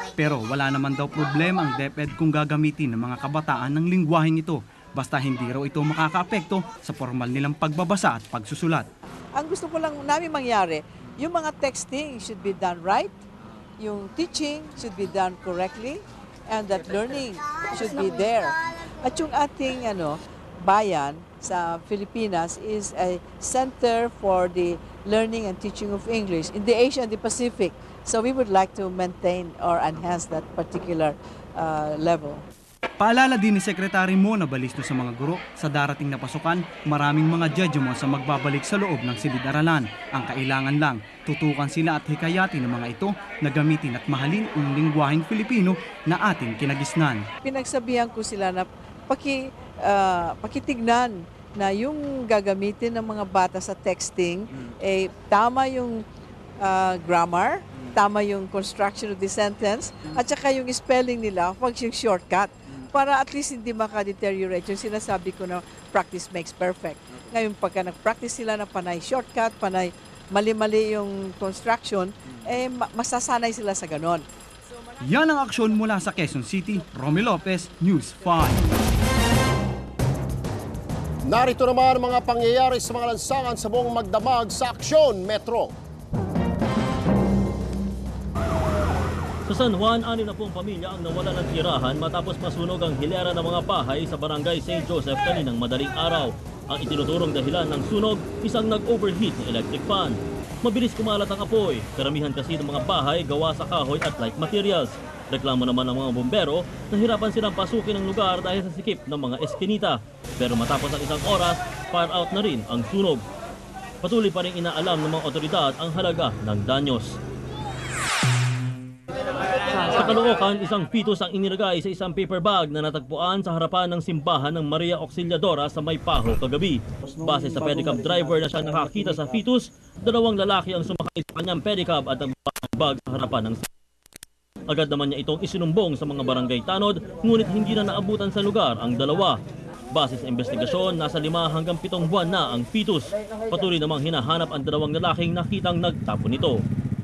Pero wala naman daw problema ang DepEd kung gagamitin ng mga kabataan ng lingwaheng ito. Basta hindi raw ito makakaapekto sa formal nilang pagbabasa at pagsusulat. Ang gusto ko lang namin mangyari, yung mga texting should be done right, yung teaching should be done correctly, and that learning should be there. At yung ating bayan sa Pilipinas is a center for the learning and teaching of English in the Asia and the Pacific. So we would like to maintain or enhance that particular level. Paalala din ni Secretary Mona Balisto sa mga guro, sa darating na pasukan, maraming mga judgments sa magbabalik sa loob ng silid-aralan. Ang kailangan lang, tutukan sila at hikayatin ng mga ito na gamitin at mahalin ang lingwaheng Filipino na ating kinagisnan. Pinagsabihan ko sila na pakitignan na yung gagamitin ng mga bata sa texting, tama yung grammar, tama yung construction of the sentence, at saka yung spelling nila, pag yung shortcut. Para at least hindi maka-deteriorate. Yung sinasabi ko na practice makes perfect. Ngayon, pagka nag-practice sila na panay shortcut, panay mali-mali yung construction, masasanay sila sa ganon. Yan ang aksyon mula sa Quezon City. Romy Lopez, News 5. Narito naman ang mga pangyayari sa mga lansangan sa buong magdamag sa Aksyon Metro. Sa San Juan, 60 pamilya ang nawala ng tirahan matapos masunog ang hilera ng mga bahay sa barangay St. Joseph kaninang madaling araw. Ang itinuturong dahilan ng sunog, isang nag-overheat na electric fan. Mabilis kumalat ang apoy, karamihan kasi ng mga bahay gawa sa kahoy at light materials. Reklamo naman ng mga bombero na hirapan silang pasukin ang lugar dahil sa sikip ng mga eskinita. Pero matapos ang isang oras, fire out na rin ang sunog. Patuloy pa rin inaalam ng mga otoridad ang halaga ng danyos. Sa Caloocan, isang fetus ang inilagay sa isang paper bag na natagpuan sa harapan ng simbahan ng Maria Auxiliadora sa Maypaho kagabi. Base sa pedicab driver na siya nakakita sa fetus, 2 lalaki ang sumakay sa kanyang pedicab at ang bag sa harapan ng simbahan. Agad naman niya itong isinumbong sa mga barangay tanod, ngunit hindi na naabutan sa lugar ang dalawa. Base sa investigasyon, nasa 5 hanggang 7 buwan na ang fetus. Patuloy namang hinahanap ang 2 lalaking nakitang nagtapon nito.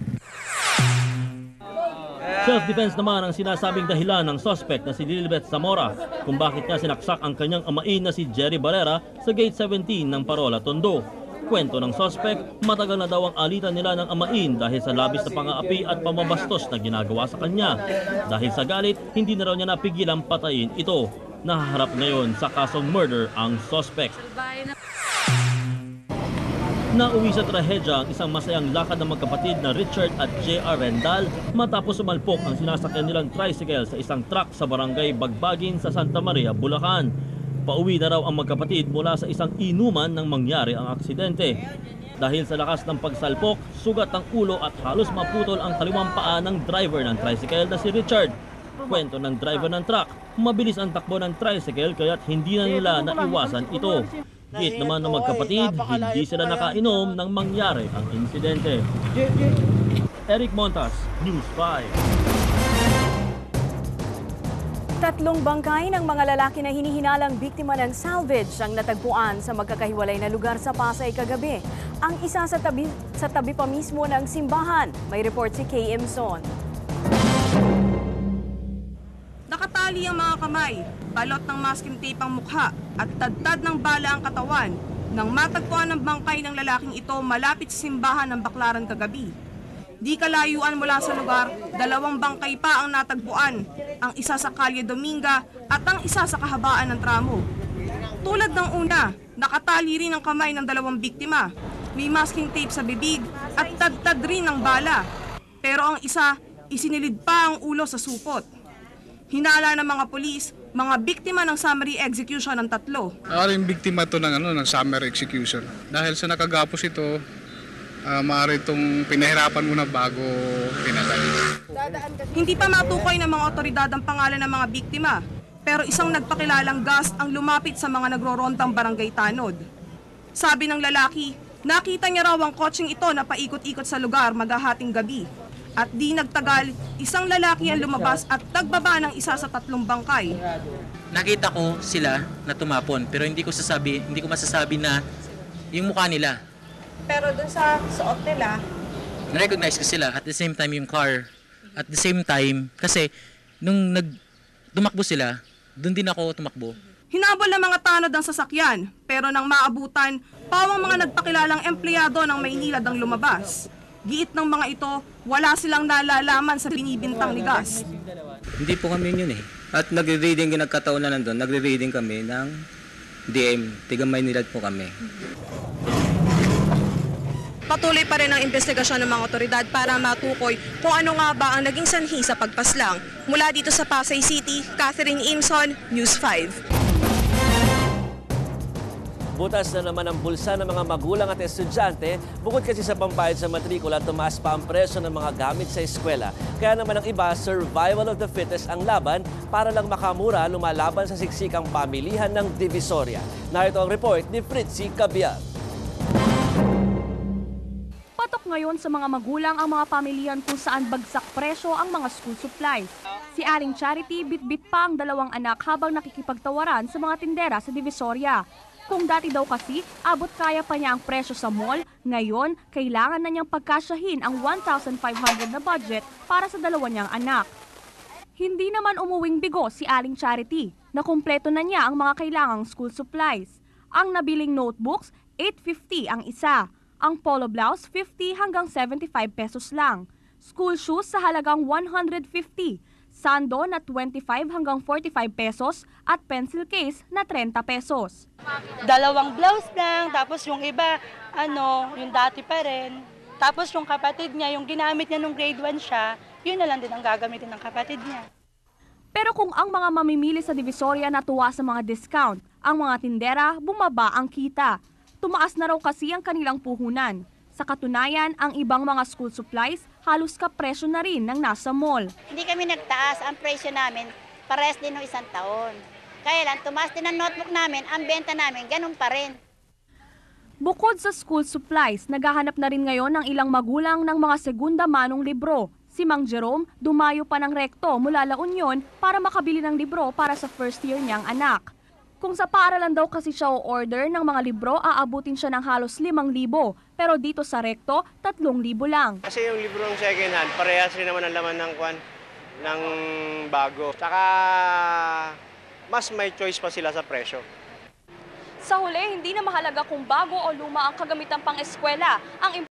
Self-defense naman ang sinasabing dahilan ng suspect na si Lilibet Zamora kung bakit niya sinaksak ang kanyang amain na si Jerry Barrera sa Gate 17 ng Parola, Tondo. Kwento ng suspect, matagal na daw ang alitan nila ng amain dahil sa labis na pang-aapi at pamabastos na ginagawa sa kanya. Dahil sa galit, hindi na raw niya napigilang patayin ito. Nahaharap ngayon sa kasong murder ang suspect. Nauwi sa trahedya ang isang masayang lakad ng magkapatid na Richard at J.R. Rendal matapos sumalpok ang sinasakyan nilang tricycle sa isang truck sa barangay Bagbagin sa Santa Maria, Bulacan. Pauwi na raw ang magkapatid mula sa isang inuman nang mangyari ang aksidente. Dahil sa lakas ng pagsalpok, sugat ang ulo at halos maputol ang kaliwang paa ng driver ng tricycle na si Richard. Kwento ng driver ng truck, mabilis ang takbo ng tricycle kaya't hindi na nila naiwasan ito. Git naman ng magkapatid, hindi sila nakainom nang mangyari ang insidente. Eric Montas, News 5. 3 bangkay ng mga lalaki na hinihinalang biktima ng salvage ang natagpuan sa magkakahiwalay na lugar sa Pasay kagabi. Ang isa sa tabi pa mismo ng simbahan. May report si Kay Imson. Nakatali ang mga kamay, balot ng masking tape ang mukha at tadtad ng bala ang katawan nang matagpuan ng bangkay ng lalaking ito malapit sa simbahan ng Baclaran kagabi. Di kalayuan mula sa lugar, 2 bangkay pa ang natagpuan, ang isa sa Calle Dominga at ang isa sa kahabaan ng tramo. Tulad ng una, nakatali rin ang kamay ng 2 biktima. May masking tape sa bibig at tadtad rin ng bala. Pero ang isa, isinilid pa ang ulo sa supot. Hinala ng mga pulis, mga biktima ng summary execution ng 3. Maaaring biktima to ng summary execution. Dahil sa nakagapos ito, maaari itong pinahirapan muna bago pinatay. Hindi pa matukoy ng mga otoridad ang pangalan ng mga biktima, pero isang nagpakilalang gas ang lumapit sa mga nagrorondang barangay tanod. Sabi ng lalaki, nakita niya raw ang kotseng ito na paikot-ikot sa lugar maghahating gabi. At di nagtagal, isang lalaki ang lumabas at nagbaba ng isa sa 3 bangkay. Nakita ko sila na tumapon, pero hindi ko masasabi na yung mukha nila. Pero dun sa suot nila, Na-recognize ko sila at the same time yung car At the same time, kasi nung tumakbo sila, doon din ako tumakbo. Hinabol ng mga tanod ang sasakyan, pero nang maabutan, pawang mga nagpakilalang empleyado ng Maynilad ang lumabas. Giit ng mga ito, wala silang nalalaman sa binibintang ni Gus. Hindi po kami yun eh. At nagre-reading, nagkataon na nandun, nagre-reading kami ng DM, tiga Maynilad po kami. Patuloy pa rin ang investigasyon ng mga otoridad para matukoy kung ano nga ba ang naging sanhi sa pagpaslang. Mula dito sa Pasay City, Catherine Imson, News 5. Butas na naman ang bulsa ng mga magulang at estudyante, bukod kasi sa pambayad sa matrikula, tumaas pa ang presyo ng mga gamit sa eskwela. Kaya naman ang iba, survival of the fittest ang laban para lang makamura lumalaban sa siksikang pamilihan ng Divisoria. Narito ang report ni Fritzy Cabial. Patok ngayon sa mga magulang ang mga pamilyan kung saan bagsak presyo ang mga school supplies. Si Aling Charity bitbit pa ang 2 anak habang nakikipagtawaran sa mga tindera sa Divisoria. Kung dati daw kasi, abot kaya pa niya ang presyo sa mall, ngayon kailangan na niyang pagkasyahin ang 1,500 na budget para sa 2 niyang anak. Hindi naman umuwing bigo si Aling Charity, na kumpleto na niya ang mga kailangang school supplies. Ang nabiling notebooks, 850 ang isa. Ang polo blouse, 50 hanggang 75 pesos lang. School shoes sa halagang 150. Sando na 25 hanggang 45 pesos at pencil case na 30 pesos. 2 blouse lang, tapos yung iba, yung dati pa rin. Tapos yung kapatid niya, yung ginamit niya nung grade 1 siya, yun na lang din ang gagamitin ng kapatid niya. Pero kung ang mga mamimili sa Divisoria natuwa sa mga discount, ang mga tindera bumaba ang kita. Tumaas na raw kasi ang kanilang puhunan. Sa katunayan, ang ibang mga school supplies halos kapresyo na rin ng nasa mall. Hindi kami nagtaas, ang presyo namin parehas din ng 1 taon. Kaya lang, tumaas din ang notebook namin, ang benta namin, ganun pa rin. Bukod sa school supplies, naghahanap na rin ngayon ng ilang magulang ng mga segunda manong libro. Si Mang Jerome, dumayo pa ng rekto mula La Union para makabili ng libro para sa first year niyang anak. Kung sa paaralan daw kasi siya o-order ng mga libro, aabutin siya ng halos 5,000. Pero dito sa rekto, 3,000 lang. Kasi yung libro ng second hand, parehas rin naman ang laman ng bago. Saka mas may choice pa sila sa presyo. Sa huli, hindi na mahalaga kung bago o luma ang kagamitan pang eskwela. Ang